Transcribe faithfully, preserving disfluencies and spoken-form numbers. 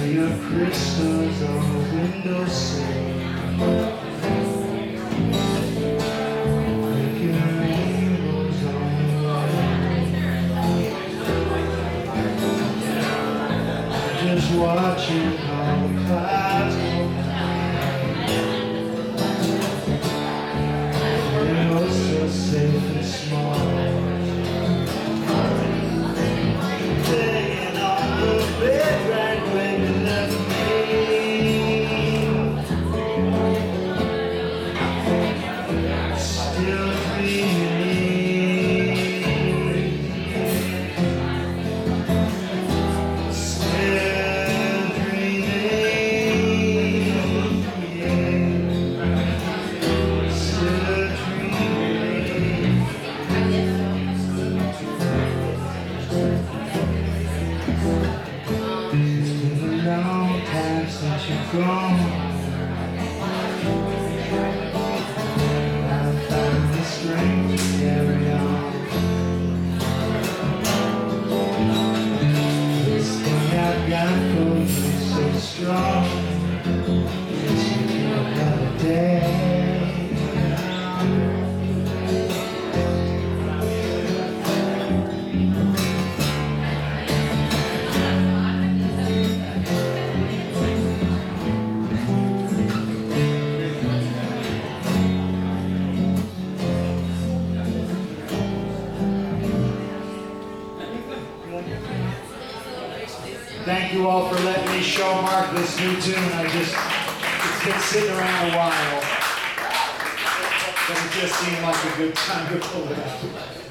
your crystals on the windowsill. Make your rainbows on the wall. Just watching how the clouds go by. You're so safe and small. Laying on the bed right where you left me. Still dreaming. Still dreaming. Yeah. Still dreaming. It's been a long time since you've gone. I found the strength to carry on. This thing I've got for you is so strong. It's making another day. Thank you all for letting me show Mark this new tune. I just, it's been sitting around a while, but it just seemed like a good time to pull it out.